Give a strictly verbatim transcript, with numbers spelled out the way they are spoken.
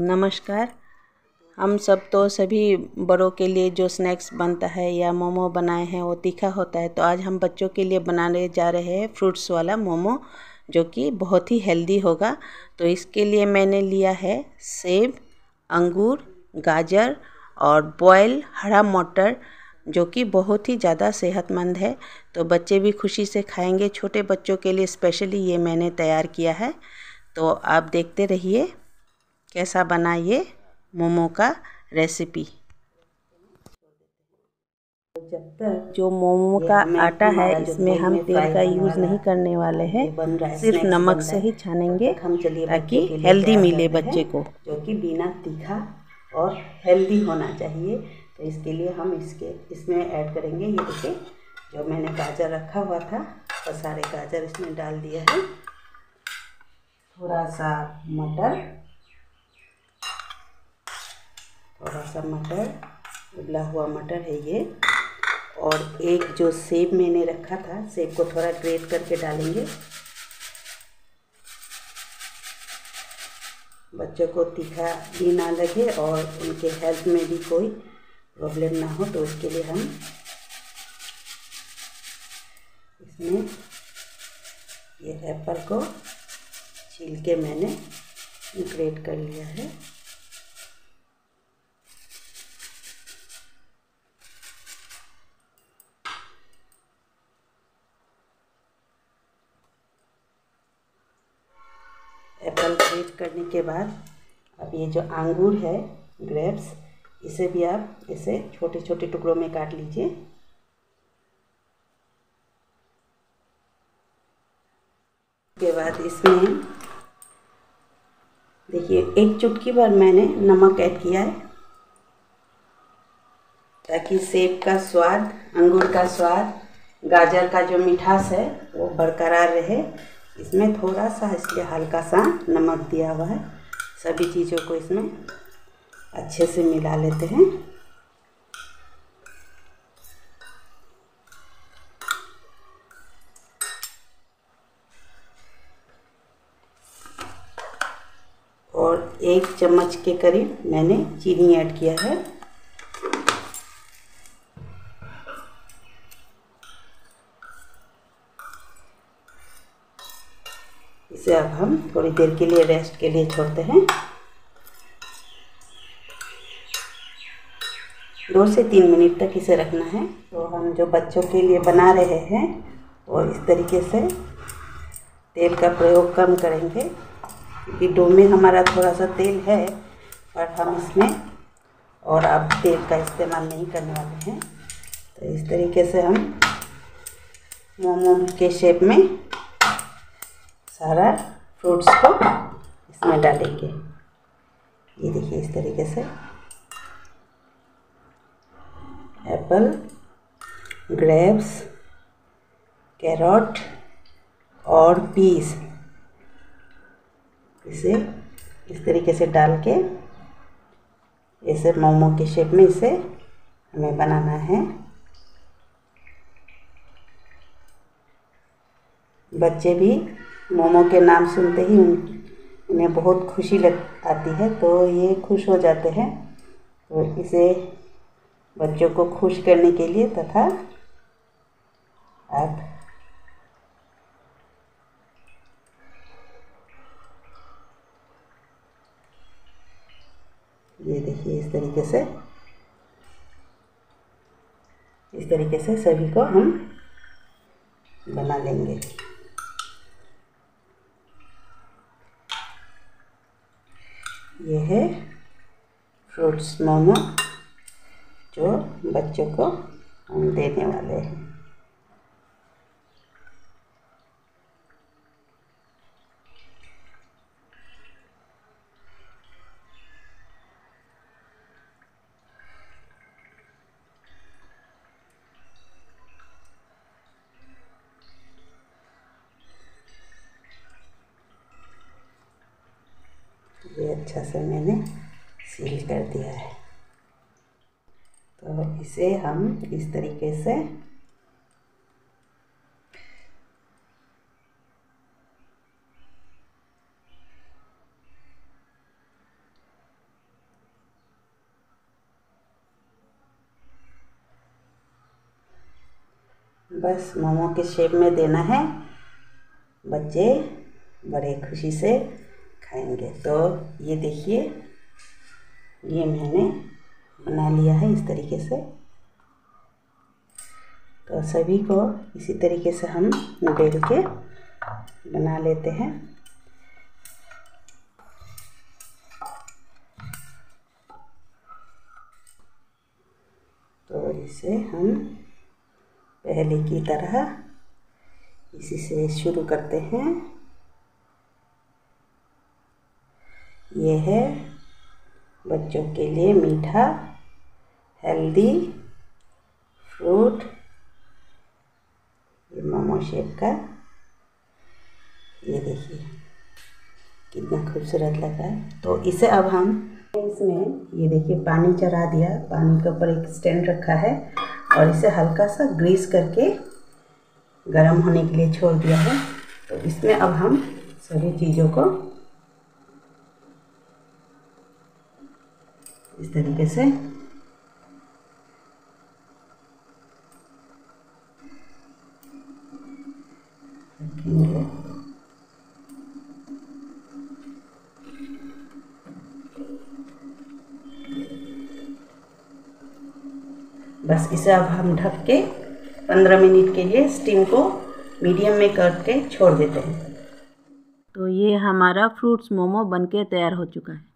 नमस्कार। हम सब तो सभी बड़ों के लिए जो स्नैक्स बनता है या मोमो बनाए हैं वो तीखा होता है, तो आज हम बच्चों के लिए बनाने जा रहे हैं फ्रूट्स वाला मोमो, जो कि बहुत ही हेल्दी होगा। तो इसके लिए मैंने लिया है सेब, अंगूर, गाजर और बॉयल हरा मटर, जो कि बहुत ही ज़्यादा सेहतमंद है। तो बच्चे भी खुशी से खाएंगे। छोटे बच्चों के लिए स्पेशली ये मैंने तैयार किया है। तो आप देखते रहिए कैसा बना ये मोमो का रेसिपी। जब तक जो मोमो का आटा है इसमें हम तेल का यूज़ नहीं करने वाले हैं, सिर्फ नमक से ही छानेंगे ताकि हेल्दी मिले बच्चे को, जो कि बिना तीखा और हेल्दी होना चाहिए। तो इसके लिए हम इसके इसमें ऐड करेंगे, ये देखिए जो मैंने गाजर रखा हुआ था वो सारे गाजर इसमें डाल दिया है, थोड़ा सा मटर, थोड़ा सा मटर उबला हुआ मटर है ये, और एक जो सेब मैंने रखा था, सेब को थोड़ा ग्रेट करके डालेंगे। बच्चों को तीखा भी ना लगे और उनके हेल्थ में भी कोई प्रॉब्लम ना हो, तो इसके लिए हम इसमें ये एप्पल को छील के मैंने ग्रेट कर लिया है। एप्पल ग्रेट करने के बाद अब ये जो अंगूर है, ग्रेप्स, इसे भी आप इसे छोटे छोटे टुकड़ों में काट लीजिए। के बाद इसमें देखिए एक चुटकी भर मैंने नमक ऐड किया है, ताकि सेब का स्वाद, अंगूर का स्वाद, गाजर का जो मिठास है वो बरकरार रहे। इसमें थोड़ा सा इसलिए हल्का सा नमक दिया हुआ है। सभी चीज़ों को इसमें अच्छे से मिला लेते हैं। और एक चम्मच के करीब मैंने चीनी ऐड किया है। इसे अब हम थोड़ी देर के लिए रेस्ट के लिए छोड़ते हैं। दो से तीन मिनट तक इसे रखना है। तो हम जो बच्चों के लिए बना रहे हैं वो इस तरीके से तेल का प्रयोग कम करेंगे, क्योंकि डो में हमारा थोड़ा सा तेल है, पर हम इसमें और अब तेल का इस्तेमाल नहीं करने वाले हैं। तो इस तरीके से हम मोमो के शेप में सारा फ्रूट्स को इसमें डालेंगे। ये देखिए इस तरीके से एप्पल, ग्रेप्स, कैरोट और पीस, इसे इस तरीके से डाल के इसे मोमो के शेप में इसे हमें बनाना है। बच्चे भी मोमो के नाम सुनते ही उन्हें बहुत खुशी लग आती है, तो ये खुश हो जाते हैं। तो इसे बच्चों को खुश करने के लिए तथा आप ये देखिए इस तरीके से इस तरीके से सभी को हम बना लेंगे। ये है फ्रूट्स मोमो जो बच्चों को हम देने वाले हैं। ये अच्छा से मैंने सील कर दिया है। तो इसे हम इस तरीके से बस मोमो के शेप में देना है, बच्चे बड़े खुशी से खाएंगे। तो ये देखिए, ये मैंने बना लिया है इस तरीके से। तो सभी को इसी तरीके से हम बेल के बना लेते हैं। तो इसे हम पहले की तरह इसी से शुरू करते हैं। ये है बच्चों के लिए मीठा हेल्दी फ्रूट, ये मोमो शेप का। ये देखिए कितना खूबसूरत लग रहा है। तो इसे अब हम इसमें, ये देखिए पानी चढ़ा दिया, पानी के ऊपर एक स्टैंड रखा है और इसे हल्का सा ग्रीस करके गरम होने के लिए छोड़ दिया है। तो इसमें अब हम सभी चीज़ों को इस तरीके से रखेंगे। बस इसे अब हम ढक के पंद्रह मिनट के लिए स्टीम को मीडियम में करके छोड़ देते हैं। तो ये हमारा फ्रूट्स मोमो बनके तैयार हो चुका है।